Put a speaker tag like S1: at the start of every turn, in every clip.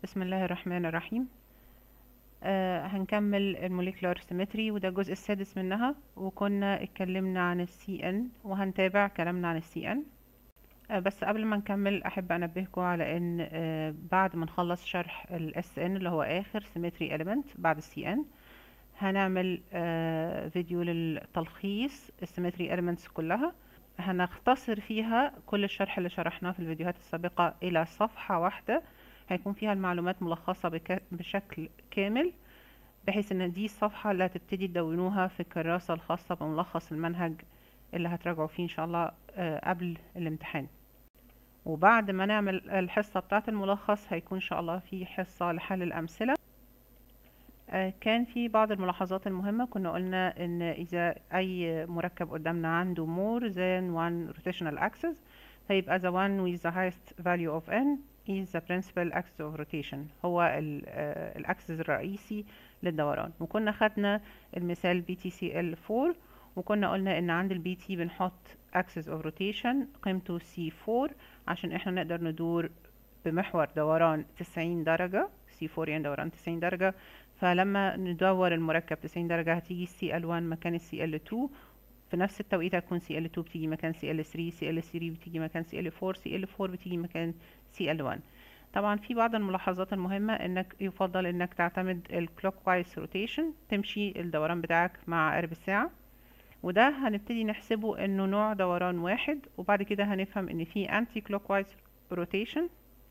S1: بسم الله الرحمن الرحيم. هنكمل الموليكولار سيمتري وده الجزء السادس منها، وكنا اتكلمنا عن السي ان وهنتابع كلامنا عن السي ان. بس قبل ما نكمل احب انبهكم على ان بعد ما نخلص شرح الاس ان اللي هو اخر سيمتري اليمنت بعد السي ان، هنعمل فيديو للتلخيص السيمتري اليمنتس كلها. هنختصر فيها كل الشرح اللي شرحناه في الفيديوهات السابقة إلى صفحة واحدة، هيكون فيها المعلومات ملخصة بشكل كامل، بحيث ان دي الصفحة اللي هتبتدي تدونوها في الكراسة الخاصة بملخص المنهج اللي هتراجعوا فيه ان شاء الله قبل الامتحان. وبعد ما نعمل الحصة بتاعة الملخص هيكون ان شاء الله في حصة لحل الأمثلة. كان في بعض الملاحظات المهمة، كنا قلنا ان اذا اي مركب قدامنا عنده more than one rotational axis فيبقى the one with the highest value of n is the principal axis of rotation، هو الاكسس الرئيسي للدوران. وكنا خدنا المثال BTCl4، وكنا قلنا ان عند البي تي بنحط axis of rotation قيمته C4 عشان احنا نقدر ندور بمحور دوران 90 درجة. C4 يعني دوران 90 درجة، فلما ندور المركب 90 درجة هتيجي CL1 مكان CL2، في نفس التوقيت هتكون CL2 بتيجي مكان CL3، CL3 بتيجي مكان CL4، CL4 بتيجي مكان CL1. طبعا في بعض الملاحظات المهمة، انك يفضل انك تعتمد الكلوكوايز روتيشن، تمشي الدوران بتاعك مع عقرب الساعة، وده هنبتدي نحسبه انه نوع دوران واحد، وبعد كده هنفهم ان في انتي كلوكوايز روتيشن.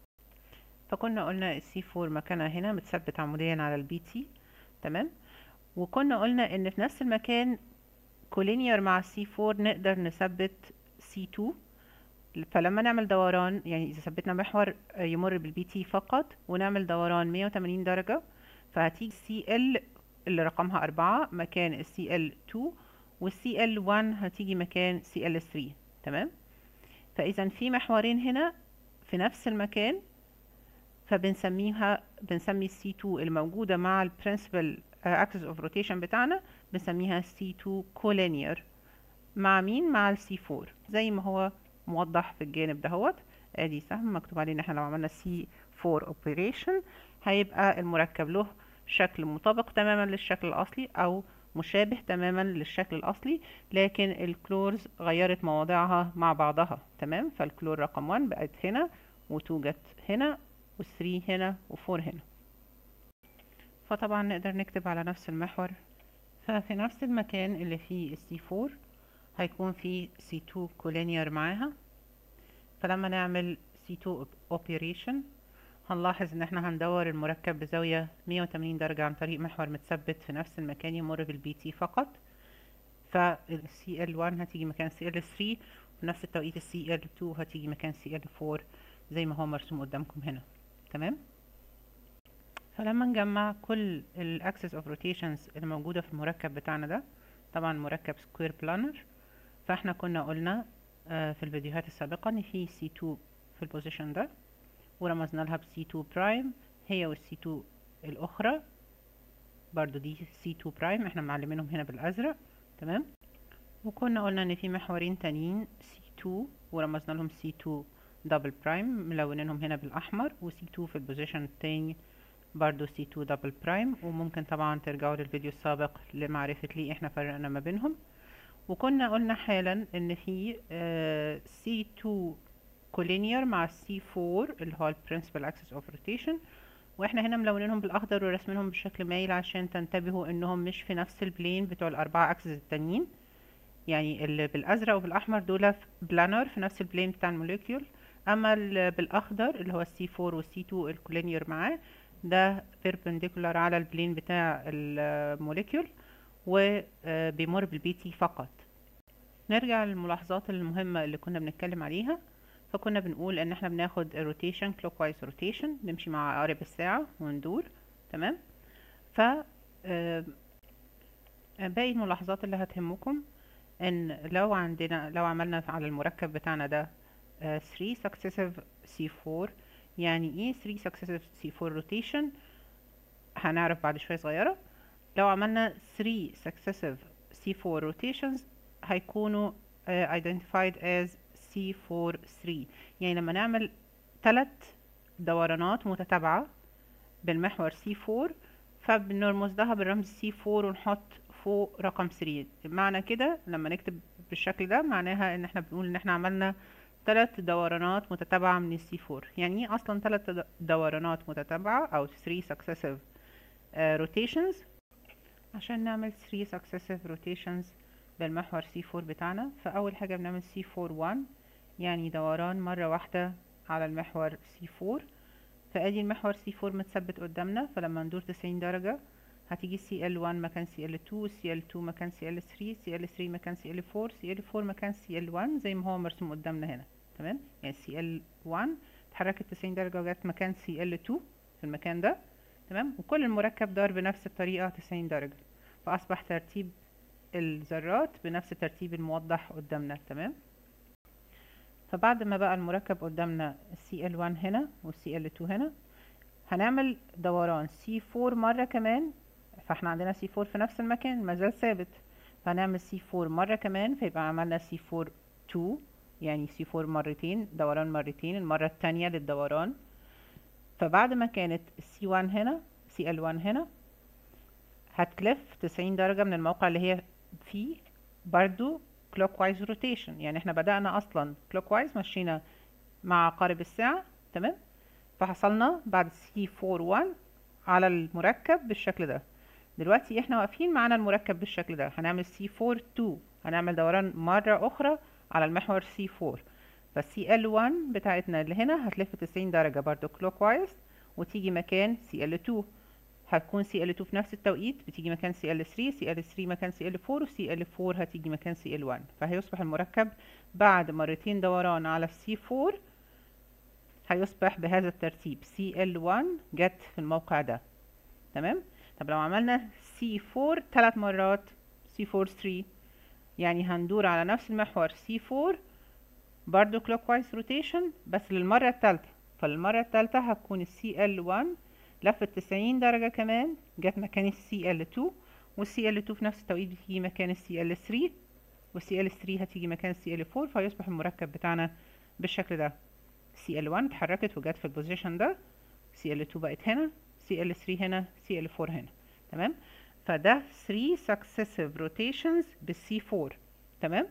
S1: فكنا قلنا السي 4 مكانها هنا متثبت عموديا على البي تي، تمام. وكنا قلنا ان في نفس المكان كولينير مع السي 4 نقدر نثبت سي 2، فلما نعمل دوران، يعني اذا ثبتنا محور يمر بالبي تي فقط ونعمل دوران 180 درجة، فهتيجي سي ال اللي رقمها 4 مكان السي ال 2، والسي ال 1 هتيجي مكان سي ال 3، تمام. فاذا في محورين هنا في نفس المكان، بنسمي السي 2 الموجودة مع البرنسبل اكسس اوف روتيشن بتاعنا بنسميها سي 2 كولينير. مع مين؟ مع السي 4 زي ما هو موضح في الجانب دهوت. ادي سهم مكتوب عليه ان احنا لو عملنا سي 4 اوبريشن هيبقى المركب له شكل مطابق تماما للشكل الاصلي او مشابه تماما للشكل الاصلي، لكن الكلورز غيرت مواضعها مع بعضها، تمام. فالكلور رقم 1 بقت هنا، و2 جت هنا، و3 هنا، و4 هنا. فطبعا نقدر نكتب على نفس المحور، ففي نفس المكان اللي فيه السي 4 هيكون فيه سي 2 كولينير معاها. فلما نعمل سي 2 اوبريشن هنلاحظ ان احنا هندور المركب بزاوية 180 درجة عن طريق محور متثبت في نفس المكان يمر بالبي تي فقط. فالسي ال 1 هتيجي مكان سي ال 3، وفي نفس التوقيت السي ال 2 هتيجي مكان سي ال 4 زي ما هو مرسوم قدامكم هنا، تمام. فلما نجمع كل الاكسس اوف روتيشنز اللي موجودة في المركب بتاعنا ده، طبعا مركب سكوير بلانر، فاحنا كنا قلنا في الفيديوهات السابقة ان في C2 في البوزيشن ده، ورمزنا لها ب C2 برايم، هي وال C2 الاخرى برضو دي C2 برايم، احنا معلمينهم هنا بالازرق، تمام. وكنا قلنا ان في محورين تانيين C2 ورمزنا لهم C2 دبل برايم، ملونينهم هنا بالاحمر، و C2 في البوزيشن التاني برضو C2 دبل برايم. وممكن طبعا ترجعوا للفيديو السابق لمعرفة ليه احنا فرقنا ما بينهم. وكنا قلنا حالا ان في C2 كولينير مع C4 اللي هو البرنسبل اكسس اوف روتيشن، واحنا هنا ملونينهم بالاخضر ورسمينهم بشكل مايل عشان تنتبهوا انهم مش في نفس البلين بتوع الاربعة اكسس التانيين. يعني اللي بالازرق وبالاحمر دول بلانر في نفس البلين بتاع الموليكيول، اما اللي بالاخضر اللي هو C4 والC2 الكولينير معاه ده بيربنديكولار على البلين بتاع الموليكيول وبيمر بالبي تي فقط. نرجع للملاحظات المهمة اللي كنا بنتكلم عليها. فكنا بنقول ان احنا بناخد الروتيشن clockwise روتيشن، نمشي مع عقارب الساعة وندور، تمام. ف باقي الملاحظات اللي هتهمكم ان لو عملنا على المركب بتاعنا ده 3 successive C4، يعني ايه 3 successive C4 روتيشن هنعرف بعد شوية صغيرة. لو عملنا 3 successive C4 rotations هيكونوا identified as C4-3، يعني لما نعمل 3 دورانات متتابعة بالمحور C4، فبنرمز لها بالرمز C4 ونحط فوق رقم 3. معنى كده لما نكتب بالشكل ده معناها ان احنا بنقول ان احنا عملنا 3 دورانات متتابعة من C4. يعني ايه اصلا 3 دورانات متتابعة او 3 successive rotations؟ عشان نعمل 3 successive rotations بالمحور C4 بتاعنا، فاول حاجة بنعمل C4-1 يعني دوران مرة واحدة على المحور C4. فادي المحور C4 متثبت قدامنا، فلما ندور 90 درجة هتيجي CL1 مكان CL2، CL2 مكان CL3، CL3 مكان CL4، CL4 مكان CL1 زي ما هو مرسوم قدامنا هنا. تمام، يعني CL1 اتحركت 90 درجة وجت مكان CL2 في المكان ده. تمام، وكل المركب دار بنفس الطريقة 90 درجة، فأصبح ترتيب الذرات بنفس الترتيب الموضح قدامنا. تمام، فبعد ما بقى المركب قدامنا CL1 هنا والCL2 هنا، هنعمل دوران C4 مرة كمان. فاحنا عندنا C4 في نفس المكان مازال ثابت، فهنعمل C4 مرة كمان، فيبقى عملنا C4-2 يعني C4 مرتين، دوران مرتين، المرة التانية للدوران. فبعد ما كانت C1 هنا CL1 هنا هتلف 90 درجة من الموقع اللي هي فيه برضو clockwise rotation. يعني احنا بدأنا اصلا clockwise مشينا مع عقارب الساعة. تمام، فحصلنا بعد C4-1 على المركب بالشكل ده. دلوقتي احنا واقفين معانا المركب بالشكل ده، هنعمل C4-2 هنعمل دوران مرة اخرى على المحور C4. فCL1 بتاعتنا اللي هنا هتلف 90 درجة برضو clockwise وتيجي مكان CL2. هتكون CL2 في نفس التوقيت بتيجي مكان CL3، CL3 مكان CL4، وCL4 هتيجي مكان CL1. فهيصبح المركب بعد مرتين دوران على C4 هيصبح بهذا الترتيب: CL1 جت في الموقع ده. تمام، طب لو عملنا C4 3 مرات، C4-3 يعني هندور على نفس المحور C4 برضو clockwise rotation بس للمرة الثالثة. فالمرة الثالثة هتكون CL1 لفت 90 درجة كمان جت مكان CL2، والCL2 في نفس التوقيت بتيجي مكان CL3، والCL3 هتيجي مكان CL4. فيصبح المركب بتاعنا بالشكل ده: CL1 اتحركت وجت في البوزيشن ده، CL2 بقت هنا، CL3 هنا، CL4 هنا. تمام، فده 3 successive rotations بالC4. تمام،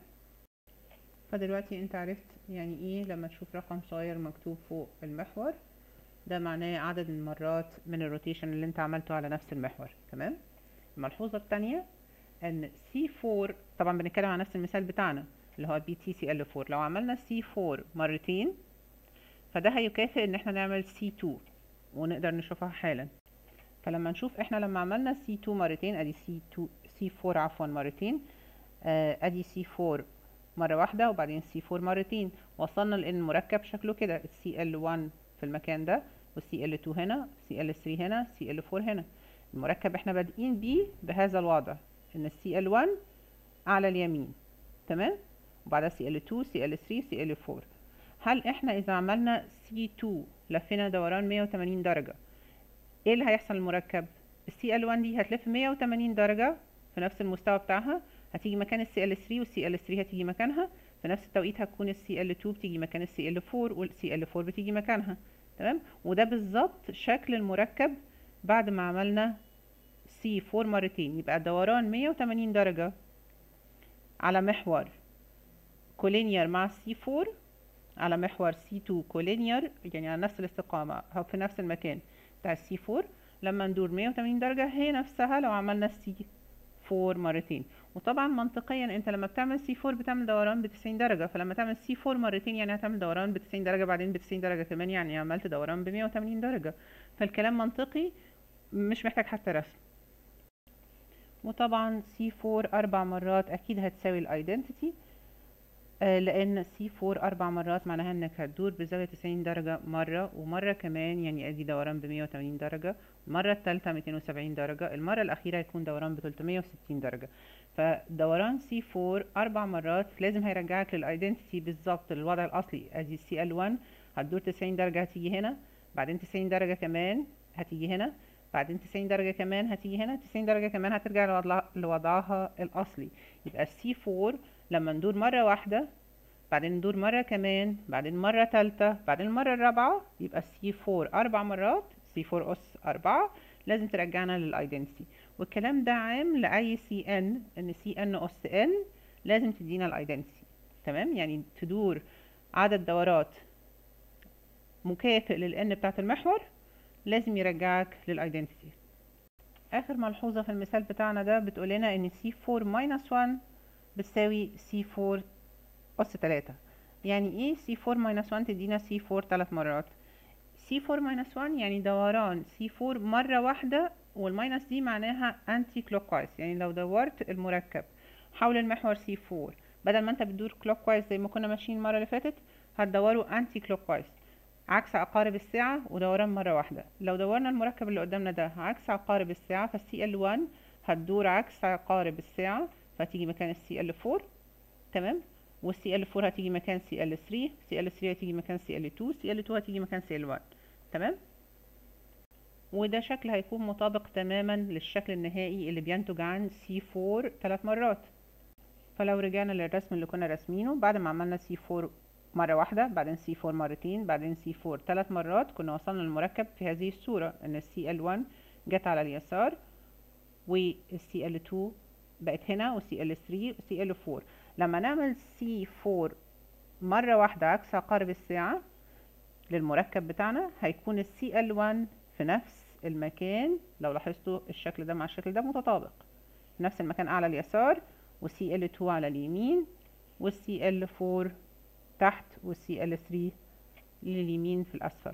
S1: فدلوقتي انت عرفت يعني ايه لما تشوف رقم صغير مكتوب فوق المحور، ده معناه عدد المرات من الروتيشن اللي انت عملته على نفس المحور. تمام، الملحوظة التانية ان C4 طبعا بنتكلم عن نفس المثال بتاعنا اللي هو BTCL4. لو عملنا C4 مرتين فده هيكافئ ان احنا نعمل C2 ونقدر نشوفها حالا. فلما نشوف احنا لما عملنا C2 مرتين ادي C4 عفوا مرتين، ادي C4 مرة واحدة وبعدين C4 مرتين، وصلنا لان المركب شكله كده: CL1 في المكان ده، والCL2 هنا، CL3 هنا، CL4 هنا. المركب احنا بادئين بيه بهذا الوضع ان CL1 على اليمين. تمام، وبعدها CL2 CL3 CL4. هل احنا اذا عملنا C2 لفينا دوران 180 درجة ايه اللي هيحصل للمركب؟ CL1 دي هتلف 180 درجة في نفس المستوى بتاعها، هتيجي مكان CL3 والCL3 هتيجي مكانها، في نفس التوقيت هتكون CL2 بتيجي مكان CL4 والCL4 بتيجي مكانها. تمام، وده بالظبط شكل المركب بعد ما عملنا C4 مرتين. يبقى دوران 180 درجة على محور كولينير مع C4 على محور C2 كولينير يعني على نفس الاستقامة أو في نفس المكان بتاع C4. لما ندور 180 درجة هي نفسها لو عملنا C4 مرتين. وطبعا منطقيا انت لما بتعمل C4 بتعمل دوران ب90 درجة، فلما تعمل C4 مرتين يعني هتعمل دوران ب90 درجة بعدين ب90 درجة كمان، يعني عملت دوران ب180 درجة. فالكلام منطقي مش محتاج حتى رسم. وطبعا C4 4 مرات اكيد هتساوي الايدنتيتي، لان C4 4 مرات معناها انك هتدور بزاوية 90 درجة مرة ومرة كمان، يعني ادي دوران ب180 درجة، المرة الثالثة 270 درجة، المرة الاخيرة هيكون دوران ب360 درجة. فدوران C4 4 مرات لازم هيرجعك للايدنتيتي بالظبط للوضع الاصلي. ادي CL1 هتدور 90 درجة هتيجي هنا، بعدين 90 درجة كمان هتيجي هنا، بعدين 90 درجة كمان هتيجي هنا، 90 درجة كمان هترجع لوضعها الأصلي. يبقى C4 لما ندور مرة واحدة بعدين ندور مرة كمان بعدين مرة تالتة بعدين المرة الرابعة يبقى C4 4 مرات C4 أس 4 لازم ترجعنا للايدنتي. والكلام ده عام لأي CN، إن CN أس N لازم تدينا الايدنتي. تمام، يعني تدور عدد دورات مكافئ للN بتاعت المحور لازم يرجعك للايدنتي. آخر ملحوظة في المثال بتاعنا ده بتقول لنا إن C4 minus 1 بتساوي C4 أس 3. يعني ايه C4 minus 1 تدينا C4 3 مرات؟ C4 minus 1 يعني دوران C4 مرة واحدة، والماينس دي معناها anti clockwise، يعني لو دورت المركب حول المحور C4 بدل ما انت بتدور clockwise زي ما كنا ماشيين المرة اللي فاتت، هتدوره anti clockwise عكس عقارب الساعة ودوران مرة واحدة. لو دورنا المركب اللي قدامنا ده عكس عقارب الساعة فالCL1 هتدور عكس عقارب الساعة فتيجي مكان الCL4. تمام، والCL4 هتيجي مكان CL3، CL3 هتيجي مكان CL2، CL2 هتيجي مكان CL1. تمام، وده شكل هيكون مطابق تماما للشكل النهائي اللي بينتج عن C4 3 مرات. فلو رجعنا للرسم اللي كنا راسمينه، بعد ما عملنا C4 مرة واحدة، بعدين C4 مرتين، بعدين C4 3 مرات، كنا وصلنا للمركب في هذه الصورة ان CL1 جت على اليسار والCL2 بقت هنا وCL3 وCL4. لما نعمل C4 مرة واحدة عكس عقارب الساعة للمركب بتاعنا هيكون CL1 في نفس المكان. لو لاحظتوا الشكل ده مع الشكل ده متطابق، نفس المكان على اليسار، وCL2 على اليمين، والCL4 تحت، والCL3 لليمين في الأسفل.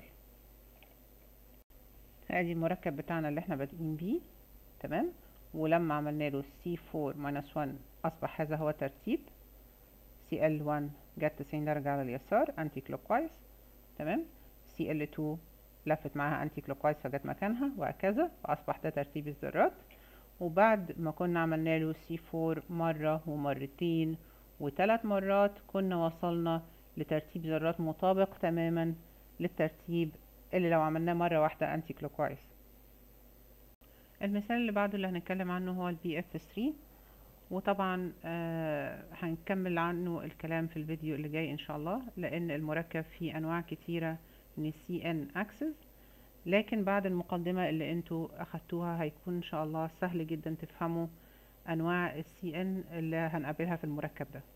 S1: ادي المركب بتاعنا اللي احنا بادئين بيه. تمام، ولما عملنا له C4-1 أصبح هذا هو ترتيب. CL1 جت 90 درجة على اليسار anti clockwise. تمام، CL2 لفت معاها anti clockwise فجت مكانها، وهكذا، وأصبح ده ترتيب الذرات. وبعد ما كنا عملنا له C4 مرة ومرتين و3 مرات كنا وصلنا لترتيب ذرات مطابق تماما للترتيب اللي لو عملناه مرة واحدة anti clockwise. المثال اللي بعده اللي هنتكلم عنه هو ال BF3، وطبعا هنكمل عنه الكلام في الفيديو اللي جاي ان شاء الله، لان المركب فيه انواع كتيرة من CN axis. لكن بعد المقدمة اللي انتوا اخدتوها هيكون ان شاء الله سهل جدا تفهموا انواع CN اللي هنقابلها في المركب ده.